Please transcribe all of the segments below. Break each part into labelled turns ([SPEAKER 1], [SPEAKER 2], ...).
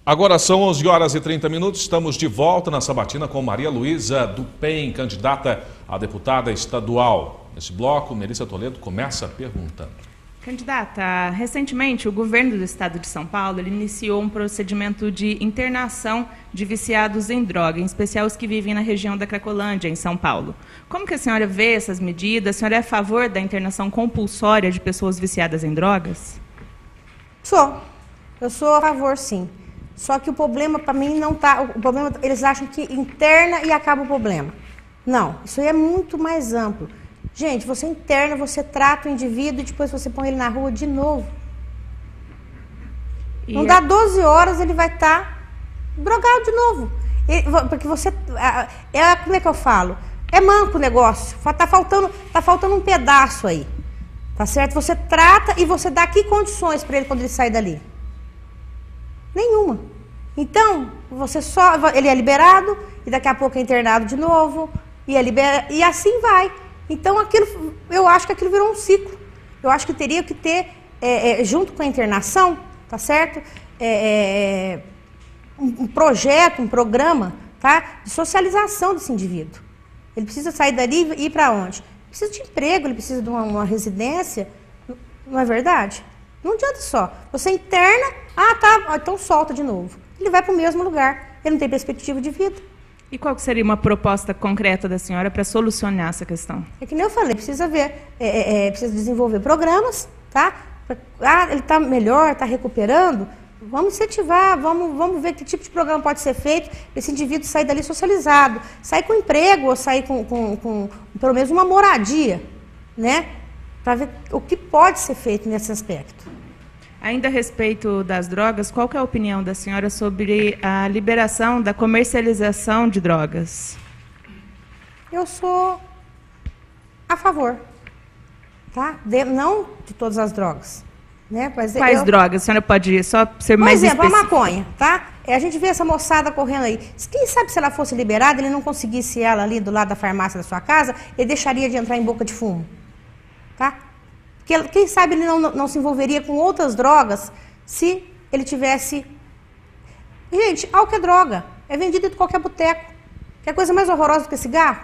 [SPEAKER 1] Agora são 11 horas e 30 minutos, estamos de volta na Sabatina com Maria Luísa do PEN, candidata a deputada estadual. Nesse bloco, Melissa Toledo começa perguntando.
[SPEAKER 2] Candidata, recentemente o governo do estado de São Paulo iniciou um procedimento de internação de viciados em droga, em especial os que vivem na região da Cracolândia, em São Paulo. Como que a senhora vê essas medidas? A senhora é a favor da internação compulsória de pessoas viciadas em drogas?
[SPEAKER 3] Eu sou a favor, sim. Só que o problema, para mim, não está... O problema, eles acham que interna e acaba o problema. Não, isso aí é muito mais amplo. Gente, você interna, você trata o indivíduo e depois você põe ele na rua de novo. Não dá 12 horas, ele vai estar drogado de novo. Porque você... como é que eu falo? É manco o negócio. Tá faltando um pedaço aí. Tá certo? Você trata e você dá que condições para ele quando ele sair dali? Nenhuma. Então, ele é liberado e daqui a pouco é internado de novo e assim vai. Então, eu acho que aquilo virou um ciclo. Eu acho que teria que ter, junto com a internação, tá certo? Um projeto, um programa, tá? De socialização desse indivíduo. Ele precisa sair dali e ir para onde? Precisa de emprego, ele precisa de uma residência. Não é verdade? Não adianta só. Você interna, então solta de novo. Ele vai para o mesmo lugar. Ele não tem perspectiva de vida.
[SPEAKER 2] E qual que seria uma proposta concreta da senhora para solucionar essa questão?
[SPEAKER 3] É que nem eu falei, precisa precisa desenvolver programas, tá? Ele está melhor, está recuperando. Vamos incentivar, vamos ver que tipo de programa pode ser feito para esse indivíduo sair dali socializado, sair com emprego ou sair com pelo menos uma moradia, né? Para ver o que pode ser feito nesse aspecto.
[SPEAKER 2] Ainda a respeito das drogas, qual que é a opinião da senhora sobre a liberação da comercialização de drogas?
[SPEAKER 3] Eu sou a favor, tá? Não de todas as drogas. Né?
[SPEAKER 2] Quais drogas? A senhora pode só ser mais específica?
[SPEAKER 3] Por exemplo, a maconha, tá? A gente vê essa moçada correndo aí. Quem sabe se ela fosse liberada, ele não conseguisse ela ali do lado da farmácia da sua casa, ele deixaria de entrar em boca de fumo. Tá? Porque, quem sabe ele não se envolveria com outras drogas se ele tivesse... Gente, álcool é droga. É vendido em qualquer boteco. Quer coisa mais horrorosa do que cigarro?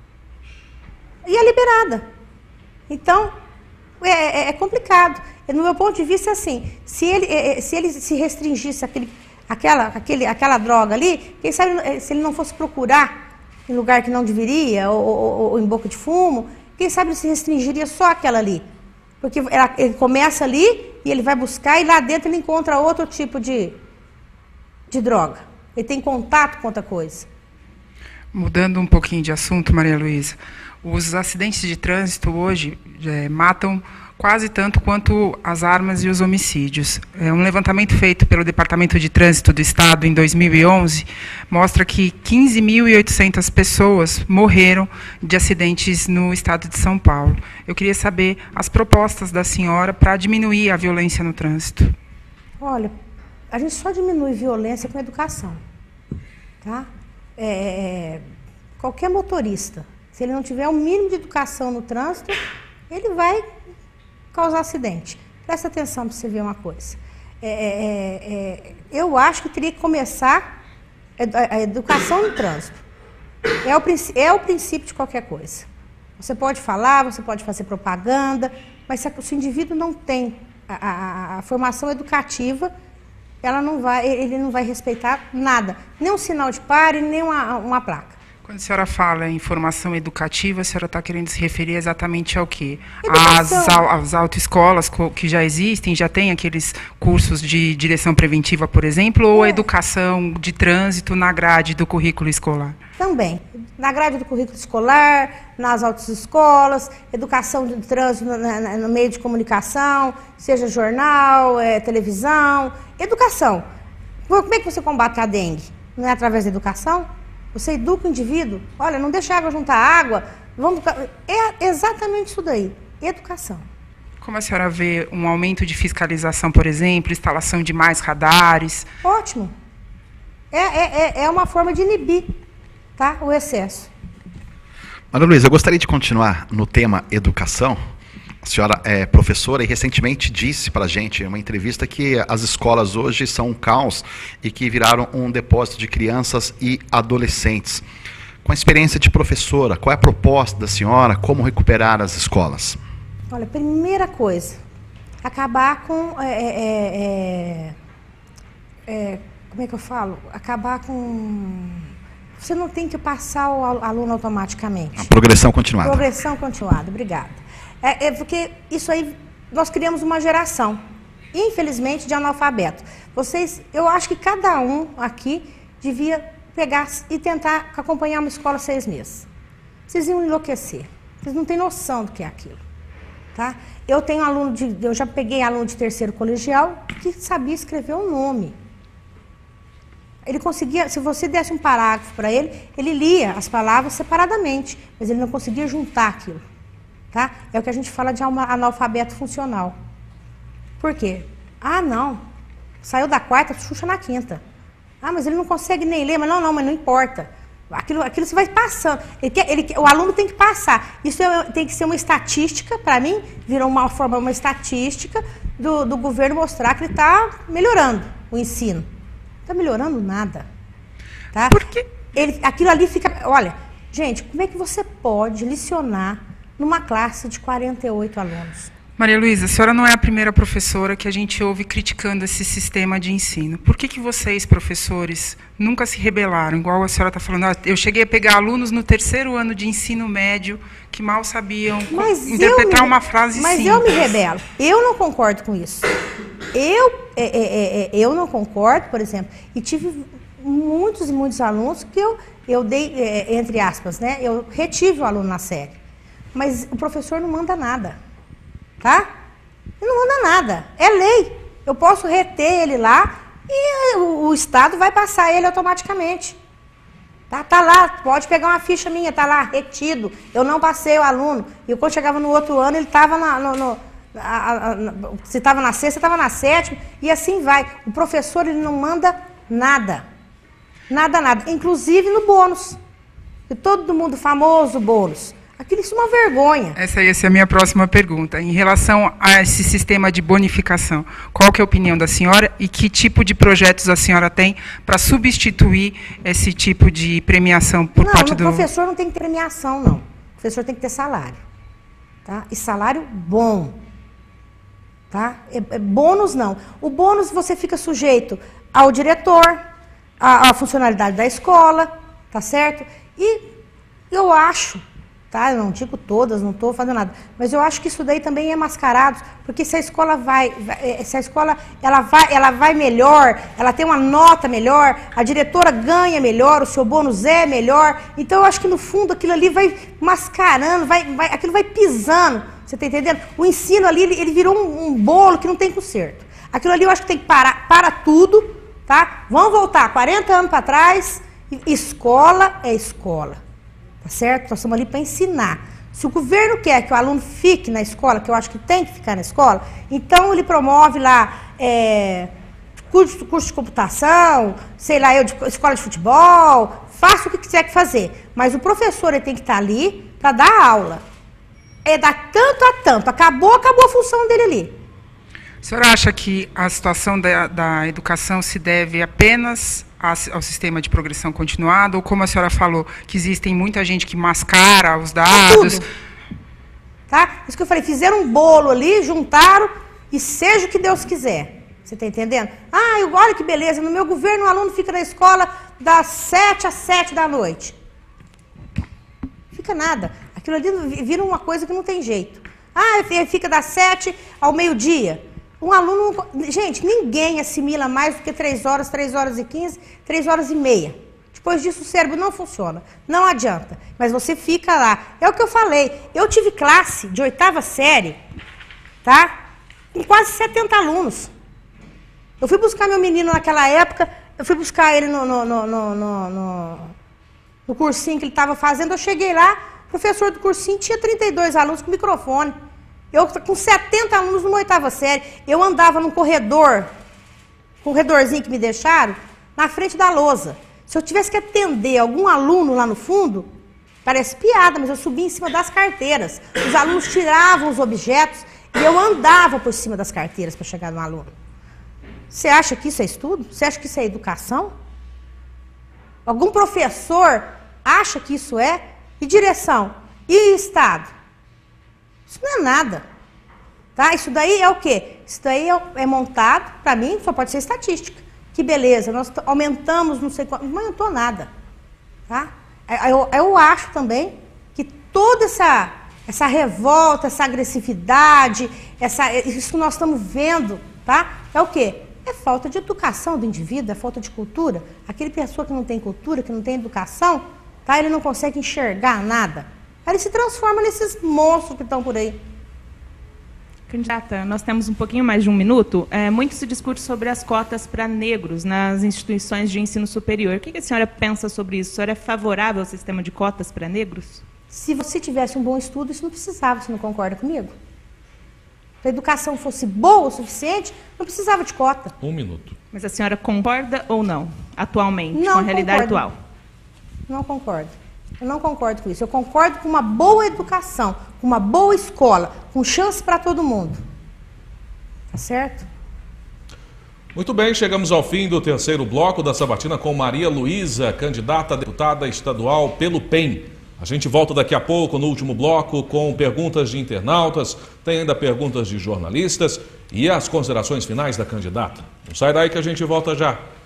[SPEAKER 3] E é liberada. Então, é complicado. No meu ponto de vista, é assim, se ele se restringisse aquela droga ali, quem sabe se ele não fosse procurar em lugar que não deveria, ou em boca de fumo, quem sabe ele se restringiria só aquela ali. Porque ele começa ali e ele vai buscar e lá dentro ele encontra outro tipo de droga. Ele tem contato com outra coisa.
[SPEAKER 4] Mudando um pouquinho de assunto, Maria Luísa, os acidentes de trânsito hoje matam quase tanto quanto as armas e os homicídios. Um levantamento feito pelo Departamento de Trânsito do Estado em 2011 mostra que 15.800 pessoas morreram de acidentes no estado de São Paulo. Eu queria saber as propostas da senhora para diminuir a violência no trânsito.
[SPEAKER 3] Olha, a gente só diminui violência com educação. Tá? Qualquer motorista, se ele não tiver o mínimo de educação no trânsito, ele vai causar acidente. Presta atenção para você ver uma coisa. Eu acho que teria que começar a educação no trânsito. É o princípio de qualquer coisa. Você pode falar, você pode fazer propaganda, mas se o indivíduo não tem a formação educativa, ele não vai respeitar nada. Nem um sinal de pare, nem uma placa.
[SPEAKER 4] Quando a senhora fala em formação educativa, a senhora está querendo se referir exatamente ao quê? As autoescolas que já existem, já tem aqueles cursos de direção preventiva, por exemplo, ou a educação de trânsito na grade do currículo escolar?
[SPEAKER 3] Também. Na grade do currículo escolar, nas autoescolas, educação de trânsito no meio de comunicação, seja jornal, televisão, educação. Como é que você combate a dengue? Não é através da educação? Você educa o indivíduo, olha, não deixa a água juntar água, é exatamente isso daí, educação.
[SPEAKER 4] Como a senhora vê um aumento de fiscalização, por exemplo, instalação de mais radares?
[SPEAKER 3] Ótimo. É uma forma de inibir, tá, o excesso.
[SPEAKER 5] Maria Luísa, eu gostaria de continuar no tema educação. A senhora é professora e recentemente disse para a gente em uma entrevista que as escolas hoje são um caos e que viraram um depósito de crianças e adolescentes. Com a experiência de professora, qual é a proposta da senhora? Como recuperar as escolas?
[SPEAKER 3] Olha, primeira coisa, acabar com... como é que eu falo? Acabar com... Você não tem que passar o aluno automaticamente.
[SPEAKER 5] A progressão continuada.
[SPEAKER 3] Progressão continuada, obrigada. Porque isso aí, nós criamos uma geração, infelizmente, de analfabetos. Eu acho que cada um aqui devia pegar e tentar acompanhar uma escola 6 meses. Vocês iam enlouquecer. Vocês não têm noção do que é aquilo. Tá? Eu já peguei aluno de 3º colegial que sabia escrever o nome. Ele conseguia, se você desse um parágrafo para ele, ele lia as palavras separadamente, mas ele não conseguia juntar aquilo. Tá? É o que a gente fala de analfabeto funcional. Por quê? Ah, não. Saiu da 4ª, Xuxa na 5ª. Ah, mas ele não consegue nem ler. Mas não importa. Aquilo você vai passando. O aluno tem que passar. Isso tem que ser uma estatística, para mim, virou uma estatística do governo mostrar que ele está melhorando o ensino. Não está melhorando nada. Tá?
[SPEAKER 4] Porque
[SPEAKER 3] aquilo ali fica... Olha, gente, como é que você pode licionar numa classe de 48 alunos?
[SPEAKER 4] Maria Luísa, a senhora não é a primeira professora que a gente ouve criticando esse sistema de ensino. Por que vocês, professores, nunca se rebelaram? Igual a senhora está falando, eu cheguei a pegar alunos no 3º ano de ensino médio que mal sabiam interpretar uma frase simples.
[SPEAKER 3] Mas eu me rebelo. Eu não concordo com isso. Eu não concordo, por exemplo, e tive muitos e muitos alunos que eu dei, entre aspas, né? Eu retive o aluno na série. Mas o professor não manda nada. Tá? Ele não manda nada. É lei. Eu posso reter ele lá e o Estado vai passar ele automaticamente. Tá lá, pode pegar uma ficha minha, tá lá, retido. Eu não passei o aluno. E quando chegava no outro ano, ele estava se estava na 6ª, estava na 7ª, e assim vai. O professor, ele não manda nada. Nada. Inclusive no bônus. E todo mundo famoso bônus. Aquilo, isso é uma vergonha.
[SPEAKER 4] Essa ia ser a minha próxima pergunta. Em relação a esse sistema de bonificação, qual que é a opinião da senhora e que tipo de projetos a senhora tem para substituir esse tipo de premiação por parte do...
[SPEAKER 3] Não, o professor não tem que ter premiação, não. O professor tem que ter salário. Tá? E salário bom. Tá? Bônus, não. O bônus você fica sujeito ao diretor, à funcionalidade da escola, tá certo? E eu acho... Tá? Eu não digo todas, não estou fazendo nada, mas eu acho que isso daí também é mascarado, porque se a escola ela vai melhor, ela tem uma nota melhor, a diretora ganha melhor, o seu bônus é melhor, então eu acho que no fundo aquilo ali vai mascarando, aquilo vai pisando, você está entendendo? O ensino ali, ele virou um bolo que não tem conserto. Aquilo ali eu acho que tem que para tudo, tá? Vamos voltar 40 anos para trás, escola é escola. Tá certo? Nós estamos ali para ensinar. Se o governo quer que o aluno fique na escola, que eu acho que tem que ficar na escola, então ele promove lá curso de computação, sei lá, escola de futebol, faça o que quiser fazer. Mas o professor ele tem que estar ali para dar aula. É dar tanto a tanto. Acabou a função dele ali.
[SPEAKER 4] A senhora acha que a situação da educação se deve apenas ao sistema de progressão continuada, ou como a senhora falou, que existem muita gente que mascara os dados?
[SPEAKER 3] Tudo. Tá? Isso que eu falei, fizeram um bolo ali, juntaram, e seja o que Deus quiser. Você está entendendo? Olha que beleza, no meu governo o aluno fica na escola das 7 às 7 da noite. Fica nada. Aquilo ali vira uma coisa que não tem jeito. Fica das 7 ao meio-dia. Um aluno, gente, ninguém assimila mais do que 3 horas, 3 horas e 15, 3 horas e meia. Depois disso o cérebro não funciona, não adianta. Mas você fica lá. É o que eu falei, eu tive classe de 8ª série, tá? Com quase 70 alunos. Eu fui buscar meu menino naquela época, eu fui buscar ele no cursinho que ele estava fazendo, eu cheguei lá, o professor do cursinho tinha 32 alunos com microfone. Eu com 70 alunos numa 8ª série, eu andava num corredorzinho que me deixaram, na frente da lousa. Se eu tivesse que atender algum aluno lá no fundo, Parece piada, mas eu subi em cima das carteiras. Os alunos tiravam os objetos e eu andava por cima das carteiras para chegar no aluno. Você acha que isso é estudo? Você acha que isso é educação? Algum professor acha que isso é? E direção? E Estado? Isso não é nada. Tá? Isso daí é o quê? Isso daí é montado, para mim, só pode ser estatística. Que beleza, nós aumentamos não sei quanto, não aumentou nada. Tá? Eu acho também que toda essa revolta, essa agressividade, isso que nós estamos vendo, tá? É o quê? É falta de educação do indivíduo, é falta de cultura. Aquele pessoa que não tem cultura, que não tem educação, tá? Ele não consegue enxergar nada. Aí ele se transforma nesses monstros que estão por aí.
[SPEAKER 2] Candidata, nós temos um pouquinho mais de um minuto. Muito se discute sobre as cotas para negros nas instituições de ensino superior. O que a senhora pensa sobre isso? A senhora é favorável ao sistema de cotas para negros?
[SPEAKER 3] Se você tivesse um bom estudo, isso não precisava, você não concorda comigo? Se a educação fosse boa o suficiente, não precisava de cota.
[SPEAKER 1] Um minuto.
[SPEAKER 2] Mas a senhora concorda ou não, atualmente,
[SPEAKER 3] Não
[SPEAKER 2] com a realidade
[SPEAKER 3] concordo.
[SPEAKER 2] atual?
[SPEAKER 3] Não concordo. Eu não concordo com isso. Eu concordo com uma boa educação, com uma boa escola, com chance para todo mundo. Tá certo?
[SPEAKER 1] Muito bem, chegamos ao fim do terceiro bloco da Sabatina com Maria Luísa, candidata a deputada estadual pelo PEN. A gente volta daqui a pouco no último bloco com perguntas de internautas, tem ainda perguntas de jornalistas e as considerações finais da candidata. Não sai daí que a gente volta já.